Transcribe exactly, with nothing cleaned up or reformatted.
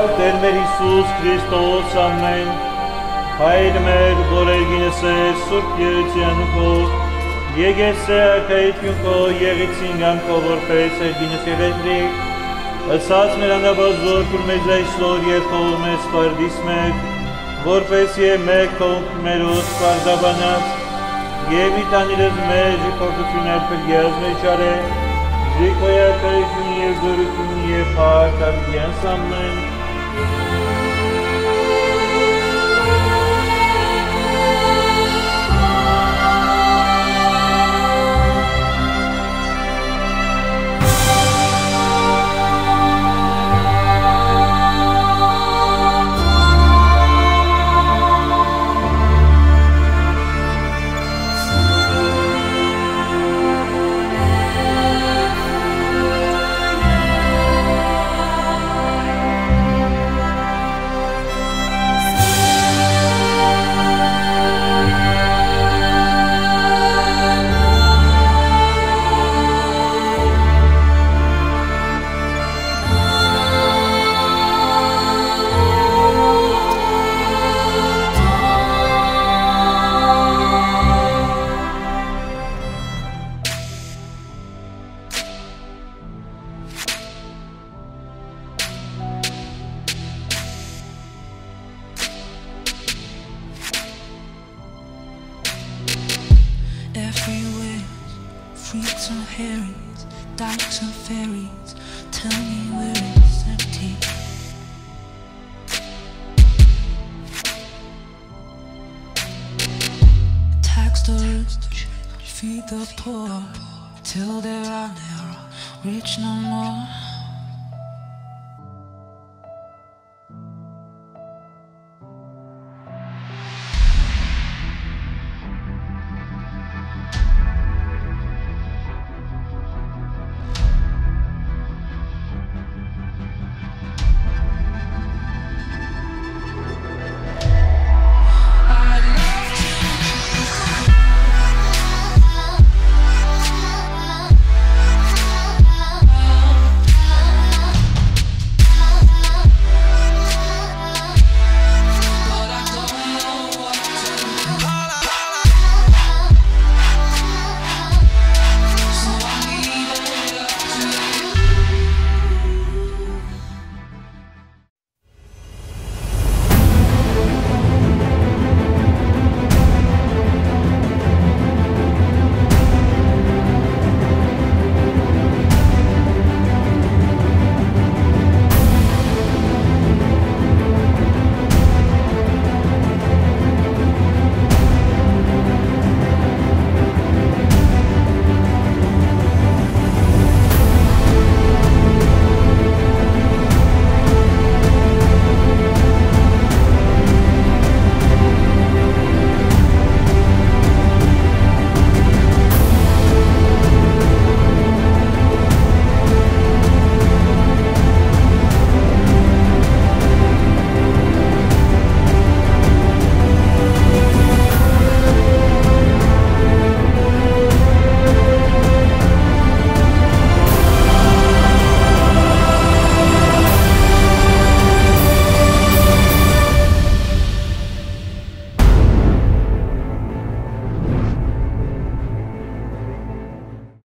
Տեր մեր Հիսուս Քրիստոս, ամեն, Հայր մեր, որ ելգինս էր Սուրբ Երության քո, Եկեսե արքայություն քո, եղիցինգամ քո, որպես ելգինս եղետրիկ, Ասած մեր անաբազոր, որ մեզ այսօր երբով մեզ պարդիս մեկ, որպես և մեկ թոնք մերոս պարդաբանած, և մի տանիրս մեր ժիպորդություն էլ պրգյազ մեր ճարե, ժիքոյակայություն և գորություն և հարդ արգյանս ամեն, Freaks and herrings, dykes and ferries, tell me where it's empty. Tax the rich, feed the poor, till there are never rich no more.